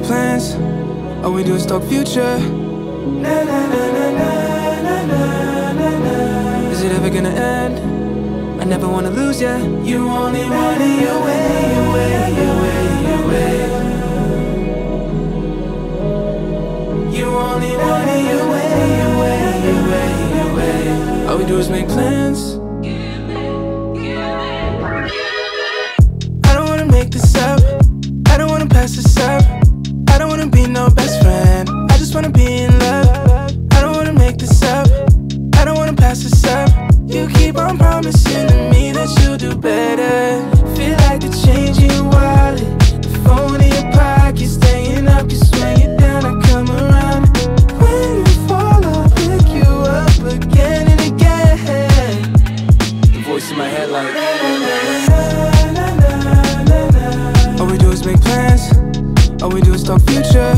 make plans. All we do is talk future. Na na na na na na na na. Is it ever gonna end? I never wanna lose ya. You only want it your way, your way, your way, your way. You only want it your way, your way, your way, your way. All we do is make plans. I don't wanna make this up. I don't wanna pass this up. I don't wanna be no best friend. I just wanna be in love. I don't wanna make this up. I don't wanna pass this up. You keep on promising to me that you'll do better. Feel like the change in your wallet, the phone in your pocket, staying up, cause when you're down I come around. When you fall I'll pick you up again and again. The voice in my head like all we do is make plans. All we do is talk future.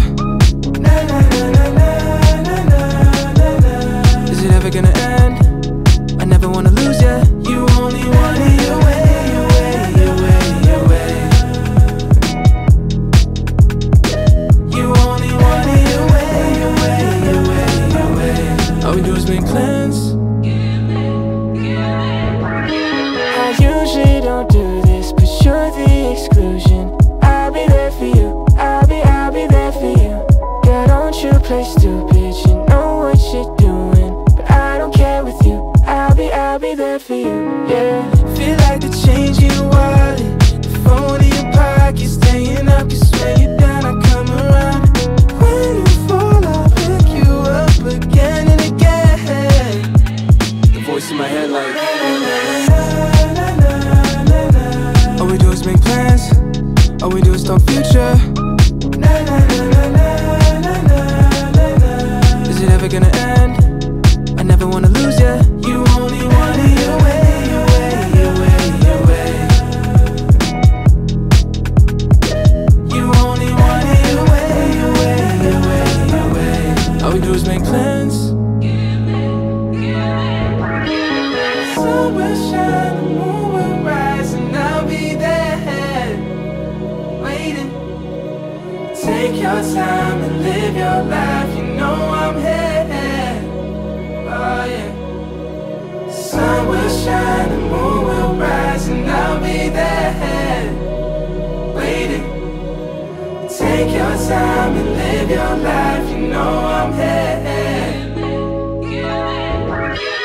Is it ever gonna end? I never wanna lose ya. You only want it your way, your way, your way, your way. You only want it your way, your way, your way, your way. All we do is make plans. I usually don't do this, but you're the exclusion. I'll be there for you, I'll be there for you. Girl, don't you play stupid, you know what you're doing. But I don't care with you, I'll be there for you, yeah. Feel like the change in your wallet, the phone in your pocket, staying up, cause when you're down I come around. When you fall I'll pick you up again and again. The voice in my head like all we do is make plans. All we do is talk future. Is it ever gonna end? I never wanna lose ya. You only want it your way, your way, your way, your way. You only want it your way, your way, your way, your way. All we do is make plans. Sun will shine, the moon will rise, and I'll be there waiting. Take your time and live your life, you know I'm here. Oh yeah. Sun will shine, the moon will rise, and I'll be there waiting. Take your time and live your life, you know I'm here.